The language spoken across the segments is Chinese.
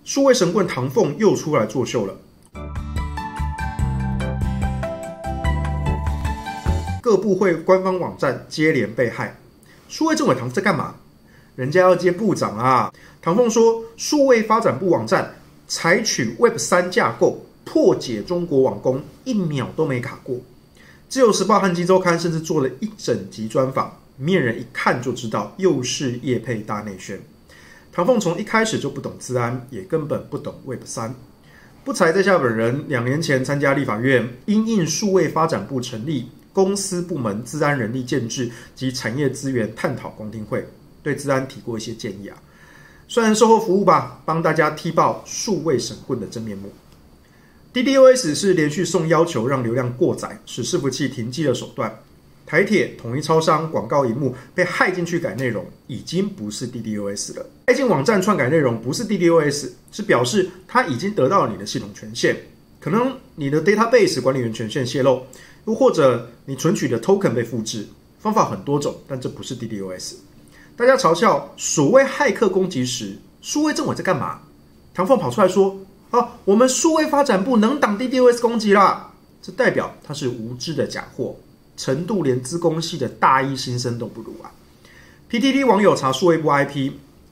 数位神棍唐凤又出来作秀了。各部会官方网站接连被害，数位政委唐凤在干嘛？人家要接部长啊！唐凤说，数位发展部网站采取 Web3 架构，破解中国网攻，1秒都没卡过。自由时报和今周刊甚至做了一整集专访，面人一看就知道又是业配大内宣。唐凤从一开始就不懂资安，也根本不懂 Web3。不才在下本人2年前参加立法院因应数位发展部成立公司部门资安人力建制及产业资源探讨公听会，对资安提过一些建议啊。虽然售后服务吧，帮大家踢爆数位神棍的真面目。DDoS 是连续送要求让流量过载，使伺服器停机的手段。台铁、统一超商广告萤幕被害进去改内容，已经不是 DDoS 了。害进网站篡改内容不是 DDoS， 是表示它已经得到了你的系统权限，可能你的 database 管理员权限泄露，又或者你存取的 token 被复制，方法很多种，但这不是 DDoS。大家嘲笑所谓骇客攻击时，数位政委在干嘛？唐凤跑出来说，我们数位发展部能挡 DDoS 攻击啦，这代表他是无知的假货，程度连资工系的大一新生都不如啊。PTT 网友查数位部 IP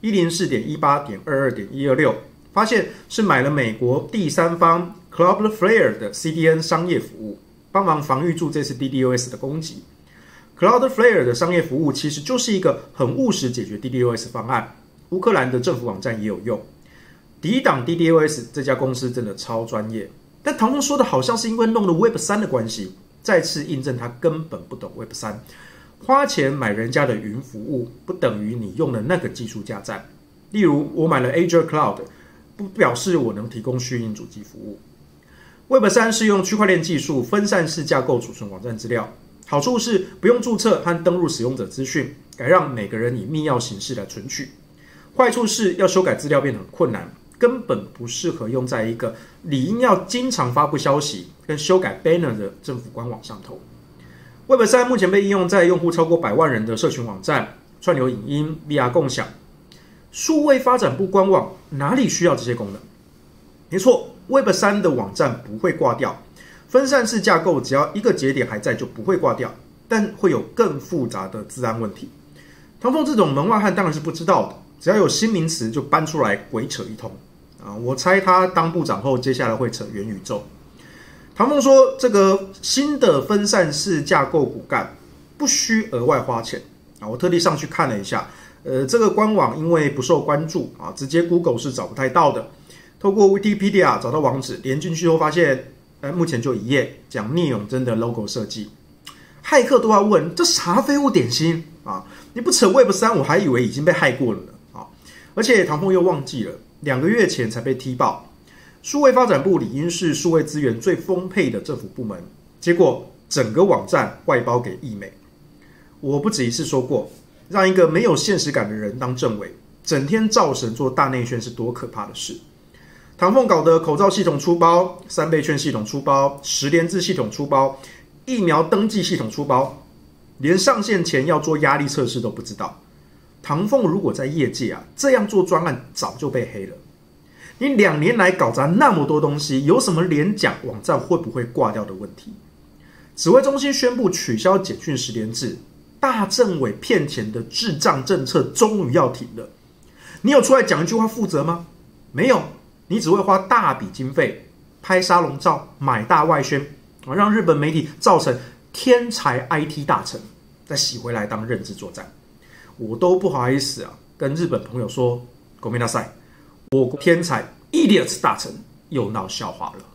104.18.22.126，发现是买了美国第三方 Cloudflare 的 CDN 商业服务，帮忙防御住这次 DDoS 的攻击。Cloudflare 的商业服务其实就是一个很务实解决 DDoS 方案，乌克兰的政府网站也有用。抵挡 DDoS 这家公司真的超专业，但唐凤说的好像是因为弄了 Web3 的关系，再次印证他根本不懂 Web3。花钱买人家的云服务，不等于你用了那个技术架站。例如，我买了 Azure Cloud， 不表示我能提供虚拟主机服务。Web3 是用区块链技术分散式架构储存网站资料，好处是不用注册和登录使用者资讯，改让每个人以密钥形式来存取。坏处是要修改资料变得很困难，根本不适合用在一个理应要经常发布消息跟修改 banner 的政府官网上头。Web3 目前被应用在用户超过100万人的社群网站、串流影音、VR 共享。数位发展部官网哪里需要这些功能？没错， Web3 的网站不会挂掉，分散式架构只要一个节点还在就不会挂掉，但会有更复杂的资安问题。唐凤这种门外汉当然是不知道的，只要有新名词就搬出来鬼扯一通。我猜他当部长后，接下来会扯元宇宙。唐凤说，这个新的分散式架构骨干不需额外花钱。我特地上去看了一下，这个官网因为不受关注直接 Google 是找不太到的。透过 Wikipedia 找到网址，连进去后发现，目前就一页讲聂永真的 logo 设计。骇客都要问，这啥废物点心啊？你不扯 Web3， 我还以为已经被害过了呢啊！而且唐凤又忘记了，2个月前才被踢爆，数位发展部理应是数位资源最丰沛的政府部门，结果整个网站外包给易美。我不止一次说过，让一个没有现实感的人当政委，整天造神做大内宣是多可怕的事。唐凤搞的口罩系统出包，3倍券系统出包，10连制系统出包，疫苗登记系统出包，连上线前要做压力测试都不知道。唐凤如果在业界这样做专案，早就被黑了。你2年来搞砸那么多东西，有什么连讲网站会不会挂掉的问题？指挥中心宣布取消简讯10连制，大政委骗钱的智障政策终于要停了。你有出来讲一句话负责吗？没有，你只会花大笔经费拍沙龙照、买大外宣，让日本媒体造成天才 IT 大臣，再洗回来当认知作战。我都不好意思跟日本朋友说，ごめんなさい，我国天才 idiots 大臣又闹笑话了。